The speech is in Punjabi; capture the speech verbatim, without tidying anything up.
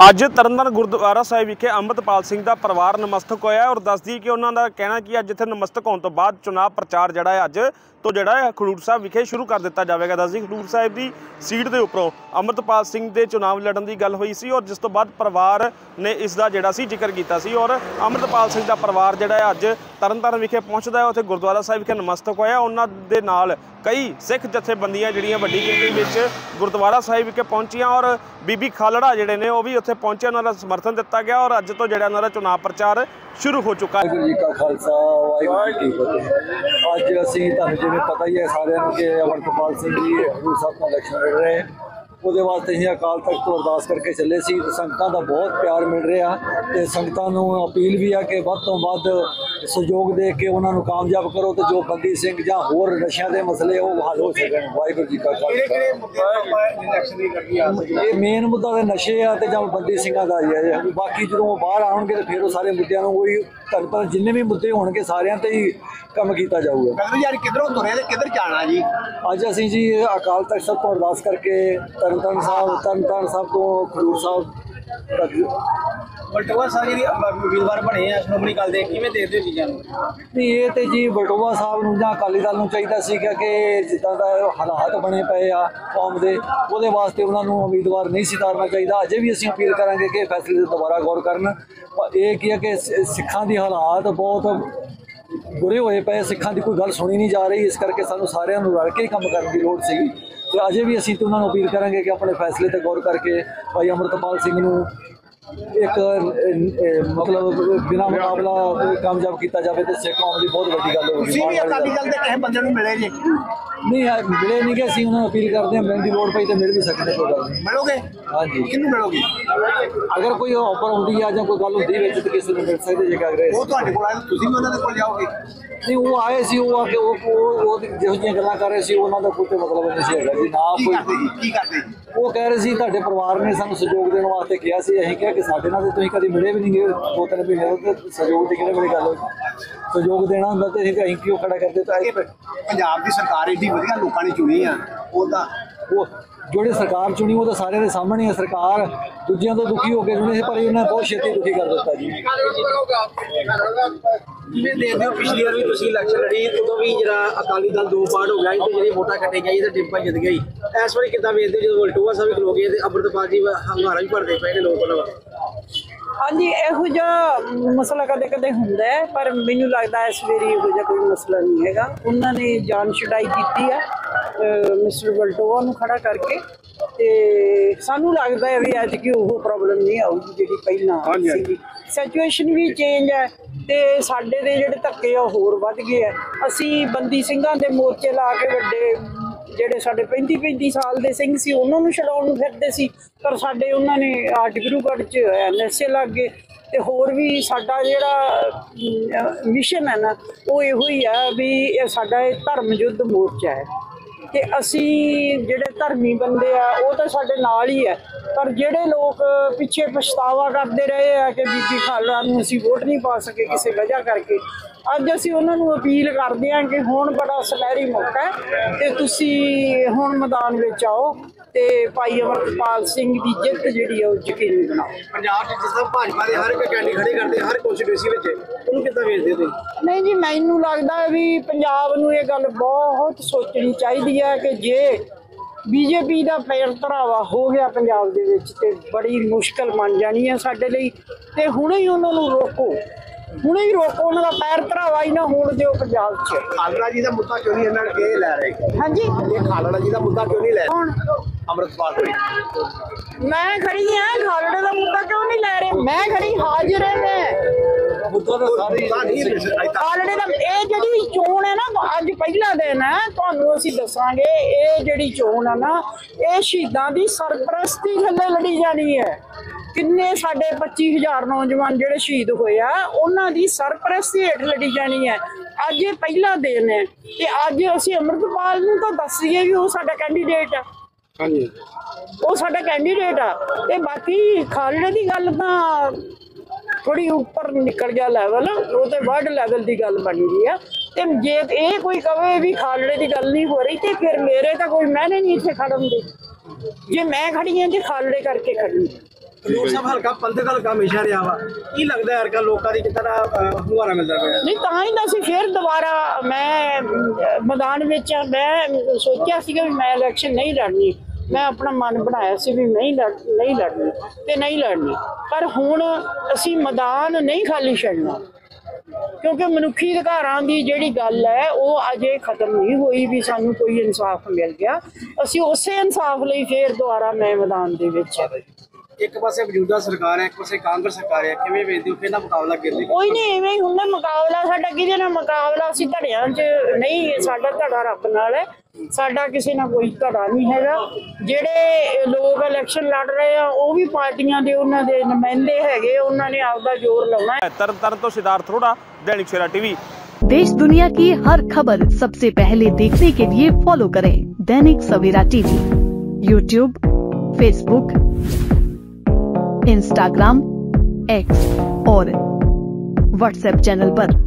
ਅੱਜ ਤਰਨਤਾਰਨ ਗੁਰਦੁਆਰਾ ਸਾਹਿਬ ਵਿਖੇ ਅੰਮ੍ਰਿਤਪਾਲ ਸਿੰਘ ਦਾ ਪਰਿਵਾਰ ਨਮਸਤਕ ਹੋਇਆ और दस दी कि उन्होंने कहना कि अज इत्थे नमस्तक होने तो बाद चुनाव प्रचार जिहड़ा है अज तो जिहड़ा है खडूर साहब विखे शुरू कर दिता जाएगा। दस दी खडूर साहब की सीट के उपरों अंम੍ਰਿਤਪਾਲ ਸਿੰਘ ਦੇ चुनाव लड़न की गल हुई सी और जिस तो बाद परिवार ने इसका जिहड़ा सी जिक्र किया सी और अंਮ੍ਰਿਤਪਾਲ ਸਿੰਘ ਦਾ परिवार जिहड़ा है अज तरनताਰਨ विखे पहुंचता है उत्थे गुरद्वारा साहिब विखे नमस्तक होया। उन्हां दे नाल कई सिख जथेबंदियां जिहड़ियां वड्डी गिणती विच गुरद्वारा साहिब विखे पहुंचियां और बीबी खालड़ा जिहड़े ने वो भी उत्थे पहुंचे, उन्हां दा समर्थन दिता गया और अज तो जिहड़ा उन्हां दा चुनाव प्रचार शुरू हो चुका है। वाहिगुरू जी का खालसा वाहिगुरू जी की फतेह। अज असीं तुहानूं जिवें पता ही है सारिआं नूं कि अंम੍ਰਿਤਪਾਲ ਸਿੰਘ जी हजूर साहब तो इलैक्शन लड़ रहे हैं। ਉਹਦੇ ਵਾਸਤੇ ਅਸੀਂ ਅਕਾਲ ਤਖਤ ਤੋਂ ਅਰਦਾਸ ਕਰਕੇ ਚੱਲੇ ਸੀ। ਸੰਗਤਾਂ ਦਾ ਬਹੁਤ ਪਿਆਰ ਮਿਲ ਰਿਹਾ ਤੇ ਸੰਗਤਾਂ ਨੂੰ ਅਪੀਲ ਵੀ ਆ ਕਿ ਵੱਧ ਤੋਂ ਵੱਧ ਸਹਿਯੋਗ ਦੇ ਕੇ ਉਹਨਾਂ ਨੂੰ ਕਾਮਯਾਬ ਕਰੋ ਤੇ ਜੋ ਬੰਦੀ ਸਿੰਘ ਜਾਂ ਹੋਰ ਨਸ਼ਿਆਂ ਦੇ ਮਸਲੇ ਉਹ ਹੱਲ ਹੋ ਸਕਣ। ਵਾਹਿਗੁਰੂ ਜੀ ਕਾ ਖਾਲਸਾ। ਇਹ ਮੇਨ ਮੁੱਦਾ ਤਾਂ ਨਸ਼ੇ ਆ ਤੇ ਜਾਂ ਬੰਦੀ ਸਿੰਘਾਂ ਦਾ ਹੀ ਹੈ। ਬਾਕੀ ਜਦੋਂ ਉਹ ਬਾਹਰ ਆਉਣਗੇ ਤੇ ਫਿਰ ਉਹ ਸਾਰੇ ਮੁੱਦਿਆਂ ਨੂੰ ਉਹੀ ਤੁਹਾਨੂੰ ਪਤਾ ਜਿੰਨੇ ਵੀ ਮੁੱਦੇ ਹੋਣਗੇ ਸਾਰਿਆਂ ਤੇ ਹੀ ਕੰਮ ਕੀਤਾ ਜਾਊਗਾ। ਯਾਰ ਕਿੱਧਰੋਂ ਤੁਰੇ ਤੇ ਕਿੱਧਰ ਜਾਣਾ ਜੀ? ਅੱਜ ਅਸੀਂ ਜੀ ਅਕਾਲ ਤਖਤ ਸਾਹਿਬ ਤੋਂ ਅਰਦਾਸ ਕਰਕੇ ਤਰਨਤਾਰਨ ਸਾਹਿਬ ਤਰਨਤਾਰਨ ਸਾਹਿਬ ਤੋਂ ਖਡੂਰ ਸਾਹਿਬ ਤੱਕ ਬਲਟੋਆ ਸਾਹਿਬ ਜਿਹੜੀ ਉਮੀਦਵਾਰ ਬਣੇ ਆ ਸ਼੍ਰੋਮਣੀ ਅਕਾਲੀ ਦੇ, ਕਿਵੇਂ ਦੇਖਦੇ ਹੋ ਚੀਜ਼ਾਂ ਨੂੰ? ਨਹੀਂ ਇਹ ਤੇ ਜੀ ਬਲਟੋਆ ਸਾਹਿਬ ਨੂੰ ਜਾਂ ਅਕਾਲੀ ਦਲ ਨੂੰ ਚਾਹੀਦਾ ਸੀਗਾ ਕਿ ਜਿੱਦਾਂ ਦਾ ਹਾਲਾਤ ਬਣੇ ਪਏ ਆ ਕੌਮ ਦੇ, ਉਹਦੇ ਵਾਸਤੇ ਉਹਨਾਂ ਨੂੰ ਉਮੀਦਵਾਰ ਨਹੀਂ ਸੀ ਤਾਰਨਾ ਚਾਹੀਦਾ। ਅਜੇ ਵੀ ਅਸੀਂ ਅਪੀਲ ਕਰਾਂਗੇ ਕਿ ਫੈਸਲੇ 'ਤੇ ਦੁਬਾਰਾ ਗੌਰ ਕਰਨ। ਇਹ ਕੀ ਹੈ ਕਿ ਸਿੱਖਾਂ ਦੀ ਹਾਲਾਤ ਬਹੁਤ ਬੁਰੇ ਹੋਏ ਪਏ, ਸਿੱਖਾਂ ਦੀ ਕੋਈ ਗੱਲ ਸੁਣੀ ਨਹੀਂ ਜਾ ਰਹੀ, ਇਸ ਕਰਕੇ ਸਾਨੂੰ ਸਾਰਿਆਂ ਨੂੰ ਰਲ ਕੇ ਹੀ ਕੰਮ ਕਰਨ ਦੀ ਲੋੜ ਸੀਗੀ ਤੇ ਅਜੇ ਵੀ ਅਸੀਂ ਤੇ ਉਹਨਾਂ ਨੂੰ ਅਪੀਲ ਕਰਾਂਗੇ ਕਿ ਆਪਣੇ ਫੈਸਲੇ ਤੇ ਗੌਰ ਕਰਕੇ ਭਾਈ ਅੰਮ੍ਰਿਤਪਾਲ ਸਿੰਘ ਨੂੰ ਇੱਕ ਮਤਲਬ ਬਿਨਾਂ ਮੁਕਾਬਲਾ ਕਾਮਯਾਬ ਕੀਤਾ ਜਾਵੇ ਤੇ ਸਿੱਖ ਕੌਮ ਦੀ ਬਹੁਤ ਵੱਡੀ ਗੱਲ ਹੋਵੇਗੀ। ਤੁਸੀਂ ਵੀ ਅਕਾਲੀ ਦਲ ਦੇ ਕਿਸੇ ਬੰਦੇ ਨੂੰ ਮਿਲੇ ਜੀ? ਨਹੀਂ ਮਿਲੇ ਨਹੀਂ ਕਿ ਅਸੀਂ ਉਹਨਾਂ ਨੂੰ ਅਪੀਲ ਕਰਦੇ ਹਾਂ, ਮਿਲਣ ਦੀ ਲੋੜ ਪਈ ਤੇ ਮਿਲ ਵੀ ਸਕਦੇ, ਕੋਈ ਗੱਲ ਨਹੀਂ। ਮਿਲੋਗੇ? ਹਾਂਜੀ। ਕਿਹਨੂੰ ਮਿਲੋਗੇ? ਅਗਰ ਕੋਈ ਆਫਰ ਹੁੰਦੀ ਆ ਜਾਂ ਕੋਈ ਗੱਲ ਹੁੰਦੀ ਵਿੱਚ ਤਾਂ ਕਿਸੇ ਨੂੰ ਮਿਲ ਸਕਦੇ ਜੇ ਅਗਰ ਉਹ ਤੁਹਾਡੇ ਕੋਲ ਆਏ ਤੁਸੀਂ ਵੀ ਉਹਨਾਂ ਦੇ ਕੋਲ ਜਾਓਗੇ? ਨਹੀਂ ਉਹ ਆਏ ਸੀ, ਉਹ ਆ ਕੇ ਉਹ ਉਹ ਜਿਹੋ ਜਿਹੀਆਂ ਗੱਲਾਂ ਕਰ ਰਹੇ ਸੀ ਉਹਨਾਂ ਦਾ ਕੋਈ ਮਤਲਬ ਨਹੀਂ ਸੀ ਹੈਗਾ ਜੀ। ਨਾ ਕੋਈ ਕੀ ਕਰਦੇ ਉਹ ਕਹਿ ਰਹੇ ਸੀ ਤੁਹਾਡੇ ਪਰਿਵਾਰ ਨੇ ਸਾਨੂੰ ਸਹਿਯੋਗ ਦੇਣ ਵਾਸਤੇ ਕਿਹਾ ਸੀ। ਅਸੀਂ ਕਿਹਾ ਕਿ ਸਾਡੇ ਨਾਲ ਤੁਸੀਂ ਕਦੇ ਮਿਲੇ ਵੀ ਨਹੀਂ ਗਏ ਦੋ ਤਿੰਨ ਮਹੀਨੇ ਤੇ ਸਹਿਯੋਗ ਦੀ ਕਿਹੜੇ ਵੇਲੇ ਗੱਲ ਹੋਈ? ਸਹਿਯੋਗ ਦੇਣਾ ਹੁੰਦਾ ਤੇ ਅਸੀਂ ਅਸੀਂ ਕਿਉਂ ਖੜਾ ਕਰਦੇ? ਤਾਂ ਪੰਜਾਬ ਦੀ ਸਰਕਾਰ ਏਡੀ ਵਧੀਆ ਲੋਕਾਂ ਨੇ ਚੁਣੀ ਆ, ਉਹ ਤਾਂ ਉਹ ਜਿਹੜੇ ਸਰਕਾਰ ਚੁਣੀ ਉਹ ਤਾਂ ਸਾਰਿਆਂ ਦੇ ਸਾਹਮਣੇ ਹੈ। ਸਰਕਾਰ ਦੂਜਿਆਂ ਤੋਂ ਦੁਖੀ ਹੋ ਕੇ ਚੁਣੀ ਸੀ ਪਰ ਇਹਨਾਂ ਬਹੁਤ ਛੇਤੀ ਦੁਖੀ ਕਰ ਦਿੱਤਾ ਜੀ। ਜਿਵੇਂ ਦੇਖਦੇ ਹੋ ਪਿਛਲੀ ਵਾਰ ਵੀ ਤੁਸੀਂ ਇਲੈਕਸ਼ਨ ਲੜੀ, ਉਦੋਂ ਵੀ ਜਿਹੜਾ ਅਕਾਲੀ ਦਲ ਦੋ ਪਾਰਟ ਹੋ ਗਿਆ ਸੀ ਤੇ ਜਿਹੜੀ ਵੋਟਾਂ ਕੱਟੇ ਗਈ ਤੇ ਡਿੰਪਾ ਜਿੱਤ ਗਈ। ਇਸ ਵਾਰੀ ਕਿੱਦਾਂ ਵੇਖਦੇ ਜਦੋਂ ਬਲਟੋਆ ਸਾਹਿਬ ਖਲੋ ਗਏ ਤੇ ਅੰਮ੍ਰਿਤਪਾਲ ਜੀ ਹੰਗਾਰਾ ਵੀ ਭਰਦੇ ਪਏ ਨੇ ਲੋਕ ਉਹਨਾਂ ਵੱਲ? ਹਾਂਜੀ, ਇਹੋ ਜਿਹਾ ਮਸਲਾ ਕਦੇ ਕਦੇ ਹੁੰਦਾ ਹੈ ਪਰ ਮੈਨੂੰ ਲੱਗਦਾ ਇਸ ਵਾਰੀ ਇਹੋ ਜਿਹਾ ਕੋਈ ਮਸਲਾ ਨਹੀਂ ਹੈਗਾ। ਉਹਨਾਂ ਨੇ ਜਾਨ ਛੁਡਾਈ ਕੀਤੀ ਹੈ ਮਿਸਟਰ ਬਲਟੋਆ ਨੂੰ ਖੜਾ ਕਰਕੇ ਤੇ ਸਾਨੂੰ ਲੱਗਦਾ ਹੈ ਵੀ ਅੱਜ ਕਿ ਉਹ ਪ੍ਰੋਬਲਮ ਨਹੀਂ ਆਊਗੀ ਜਿਹੜੀ ਪਹਿਲਾਂ ਸੀਗੀ। ਸਿਚੁਏਸ਼ਨ ਵੀ ਚੇਂਜ ਹੈ ਤੇ ਸਾਡੇ ਦੇ ਜਿਹੜੇ ਧੱਕੇ ਆ ਹੋਰ ਵੱਧ ਗਏ ਆ। ਅਸੀਂ ਬੰਦੀ ਸਿੰਘਾਂ ਦੇ ਮੋਰਚੇ ਲਾ ਕੇ ਵੱਡੇ ਜਿਹੜੇ ਸਾਡੇ ਪੈਂਤੀ ਪੈਂਤੀ ਸਾਲ ਦੇ ਸਿੰਘ ਸੀ ਉਹਨਾਂ ਨੂੰ ਛਡਾਉਣ ਨੂੰ ਫਿਰਦੇ ਸੀ ਪਰ ਸਾਡੇ ਉਹਨਾਂ ਨੇ ਡਿਬਰੂਗੜ੍ਹ 'ਚ ਐਨ ਐਸ ਏ ਲੱਗ ਗਏ ਤੇ ਹੋਰ ਵੀ ਸਾਡਾ ਜਿਹੜਾ ਮਿਸ਼ਨ ਹੈ ਨਾ ਉਹ ਇਹੋ ਹੀ ਆ ਵੀ ਇਹ ਸਾਡਾ ਇਹ ਧਰਮ ਯੁੱਧ ਮੋਰਚਾ ਹੈ ਤੇ ਅਸੀਂ ਜਿਹੜੇ ਧਰਮੀ ਬੰਦੇ ਆ ਉਹ ਤਾਂ ਸਾਡੇ ਨਾਲ ਹੀ ਹੈ ਪਰ ਜਿਹੜੇ ਲੋਕ ਪਿੱਛੇ ਪਛਤਾਵਾ ਕਰਦੇ ਰਹੇ ਆ ਕਿ ਬੀਬੀ ਖਾਲੜਾ ਨੂੰ ਅਸੀਂ ਵੋਟ ਨਹੀਂ ਪਾ ਸਕੇ ਕਿਸੇ ਵਜ੍ਹਾ ਕਰਕੇ, ਅੱਜ ਅਸੀਂ ਉਹਨਾਂ ਨੂੰ ਅਪੀਲ ਕਰਦੇ ਹਾਂ ਕਿ ਹੁਣ ਬੜਾ ਸੁਨਹਿਰੀ ਮੌਕਾ ਹੈ ਤੇ ਤੁਸੀਂ ਹੁਣ ਮੈਦਾਨ ਵਿੱਚ ਆਓ ਤੇ ਭਾਈ ਅੰਮ੍ਰਿਤਪਾਲ ਸਿੰਘ ਦੀ ਜਿੱਤ ਜਿਹੜੀ ਆ ਉਹ ਯਕੀਨੀ ਬਣਾਓ। ਪੰਜਾਬ 'ਚ ਜਿਸ ਤਰ੍ਹਾਂ ਭਾਜਪਾ ਦੇ ਹਰ ਇੱਕ ਕੈਂਡੀਡੇਟ ਖੜੇ ਕਰਦੇ ਹਰ ਕੌਂਸਟੀਟਿਊਂਸੀ ਵਿੱਚ, ਉਹਨੂੰ ਕਿੱਦਾਂ ਵੇਖਦੇ ਹੋ ਤੁਸੀਂ? ਨਹੀਂ ਜੀ, ਮੈਨੂੰ ਲੱਗਦਾ ਵੀ ਪੰਜਾਬ ਨੂੰ ਇਹ ਗੱਲ ਬਹੁਤ ਸੋਚਣੀ ਚਾਹੀਦੀ ਹੈ ਕਿ ਜੇ ਬੀਜੇਪੀ ਦਾ ਪੈਰ ਧਰਾਵਾ ਹੋ ਗਿਆ ਪੰਜਾਬ ਦੇ ਵਿੱਚ ਤੇ ਬੜੀ ਮੁਸ਼ਕਲ ਬਣ ਜਾਣੀ ਹੈ ਸਾਡੇ ਲਈ ਤੇ ਹੁਣੇ ਹੀ ਉਹਨਾਂ ਨੂੰ ਰੋਕੋ, ਹੁਣੇ ਹੀ ਰੋਕੋ, ਉਹਨਾਂ ਦਾ ਪੈਰ ਧਰਾਵਾ ਹੀ ਨਾ ਹੋਣ ਦਿਓ ਪੰਜਾਬ 'ਚ। ਖਾਲੜਾ ਜੀ ਦਾ ਮੁੱਦਾ ਕਿਉਂ ਨਹੀਂ ਇਹਨਾਂ ਨੇ ਲੈ ਰਹੇ? ਹਾਂਜੀ, ਇਹ ਖਾਲੜਾ ਜੀ ਦਾ ਮੁੱਦਾ ਕਿਉਂ ਨਹੀਂ ਲੈ ਕੌਣ? ਅੰਮ੍ਰਿਤਪਾਲ ਜੀ। ਮੈਂ ਖੜੀ ਹਾਂ, ਖਾਲੜੇ ਦਾ ਮੁੱਦਾ ਕਿਉਂ ਨਹੀਂ ਲੈ ਰਹੇ? ਮੈਂ ਖੜੀ ਹਾਜ਼ਰ ਹਾਂ। ਮੈਂ ਮੁੱਦਾ ਤਾਂ ਸਾਰੇ ਖਾਲੜੇ ਦਾ ਇਹ ਜਿਹੜੀ ਚੋਣ ਹੈ ਨਾ ਅੱਜ ਪਹਿਲਾ ਦਿਨ ਹੈ, ਤੁਹਾਨੂੰ ਅਸੀਂ ਦੱਸਾਂਗੇ ਇਹ ਜਿਹੜੀ ਚੋਣ ਹੈ ਨਾ ਇਹ ਸ਼ਹੀਦਾਂ ਦੀ ਸਰਪ੍ਰਸਤੀ ਥੱਲੇ ਲੜੀ ਜਾਣੀ ਹੈ। ਕਿੰਨੇ ਸਾਡੇ ਪੱਚੀ ਹਜ਼ਾਰ ਨੌਜਵਾਨ ਜਿਹੜੇ ਸ਼ਹੀਦ ਹੋਏ ਆ ਉਹਨਾਂ ਦੀ ਸਰਪ੍ਰਸਤੀ ਹੇਠ ਲੜੀ ਜਾਣੀ ਹੈ। ਅੱਜ ਇਹ ਪਹਿਲਾ ਦਿਨ ਹੈ ਤੇ ਅੱਜ ਅਸੀਂ ਅੰਮ੍ਰਿਤਪਾਲ ਨੂੰ ਤਾਂ ਦੱਸੀਏ ਵੀ ਉਹ ਸਾਡਾ ਕੈਂਡੀਡੇਟ ਆ। ਹਾਂਜੀ, ਉਹ ਸਾਡਾ ਕੈਂਡੀਡੇਟ ਆ ਤੇ ਬਾਕੀ ਖਾਲੜੇ ਦੀ ਗੱਲ ਤਾਂ ਥੋੜੀ ਉੱਪਰ ਨਿਕਲ ਗਿਆ ਲੈਵਲ, ਉਹ ਤੇ ਵਰਲਡ ਲੈਵਲ ਦੀ ਗੱਲ ਬਣ ਗਈ ਆ ਤੇ ਜੇ ਇਹ ਕੋਈ ਕਵੇ ਵੀ ਖਾਲੜੇ ਦੀ ਗੱਲ ਨਹੀਂ ਹੋ ਰਹੀ ਤੇ ਫਿਰ ਮੇਰੇ ਤਾਂ ਕੋਈ ਮੈਨੇ ਨਹੀਂ ਇੱਥੇ ਖੜਨ ਦੇ। ਜੇ ਮੈਂ ਖੜੀ ਹਾਂ ਤੇ ਖਾਲੜੇ ਕਰਕੇ ਖੜੀ। ਖਡੂਰ ਸਾਹਿਬ ਹਲਕਾ ਪੰਥਕ ਹਲਕਾ ਹਮੇਸ਼ਾ ਰਿਹਾ ਵਾ, ਕੀ ਲੱਗਦਾ ਹੈ ਲੋਕਾਂ ਦੀ ਕਿੰਨਾ ਹੁੰਗਾਰਾ ਮਿਲਦਾ ਪਿਆ? ਨਹੀਂ ਤਾਂ ਹੀ ਤਾਂ ਅਸੀਂ ਫਿਰ ਦੁਬਾਰਾ ਮੈਂ ਅਮ, ਮੈਦਾਨ ਵਿੱਚ ਆ। ਮੈਂ ਸੋਚਿਆ ਸੀਗਾ ਵੀ ਮੈਂ ਇਲੈਕਸ਼ਨ ਨਹੀਂ ਲੜਨੀ, ਮੈਂ ਆਪਣਾ ਮਨ ਬਣਾਇਆ ਸੀ ਵੀ ਨਹੀਂ ਲੜ ਨਹੀਂ ਲੜਨੀ ਤੇ ਨਹੀਂ ਲੜਨੀ, ਪਰ ਹੁਣ ਅਸੀਂ ਮੈਦਾਨ ਨਹੀਂ ਖਾਲੀ ਛੱਡਣਾ, ਕਿਉਂਕਿ ਮਨੁੱਖੀ ਅਧਿਕਾਰਾਂ ਦੀ ਜਿਹੜੀ ਗੱਲ ਹੈ ਉਹ ਅਜੇ ਖਤਮ ਨਹੀਂ ਹੋਈ ਵੀ ਸਾਨੂੰ ਕੋਈ ਇਨਸਾਫ ਮਿਲ ਗਿਆ। ਅਸੀਂ ਉਸੇ ਇਨਸਾਫ ਲਈ ਫਿਰ ਦੁਬਾਰਾ ਮੈਂ ਮੈਦਾਨ ਦੇ ਵਿੱਚ। ਇੱਕ ਪਾਸੇ ਮੌਜੂਦਾ ਸਰਕਾਰ ਹੈ, ਇੱਕ ਪਾਸੇ ਕਾਂਗਰਸ ਸਰਕਾਰ ਹੈ, ਕਿਵੇਂ ਵੇਖਦੇ ਹੋ ਕਿਹਦਾ ਮੁਕਾਬਲਾ ਕਰਦੇ? ਕੋਈ ਨਹੀਂ, ਐਵੇਂ ਹੀ ਹੁੰਦਾ ਮੁਕਾਬਲਾ। ਸਾਡਾ ਕਿਹਦੇ ਨਾਲ ਮੁਕਾਬਲਾ? ਅਸੀਂ ਧੜਿਆਂ 'ਚ ਨਹੀਂ, ਸਾਡਾ ਧੜਾ ਰੱਬ ਨਾਲ ਹੈ, ਸਾਡਾ ਕਿਸੇ ਨਾਲ ਕੋਈ ਧੜਾ ਨਹੀਂ ਹੈਗਾ। ਜਿਹੜੇ ਲੋਕ ਇਲੈਕਸ਼ਨ ਲੜ ਰਹੇ ਆ ਉਹ ਵੀ ਪਾਰਟੀਆਂ ਦੇ ਉਹਨਾਂ ਦੇ ਨੁਮਾਇੰਦੇ ਹੈਗੇ, ਉਹਨਾਂ ਨੇ ਆਪਦਾ ਜ਼ੋਰ ਲਾਉਣਾ ਹੈ। ਤਰਨ ਤਾਰਨ ਤੋਂ ਸਿद्धार्थ अरोड़ा, दैनिक सवेरा टीवी। देश दुनिया की हर खबर सबसे पहले देखने के लिए फॉलो करें Dainik Savera TV, YouTube, Facebook, Instagram, X और व्हाट्सएप चैनल पर।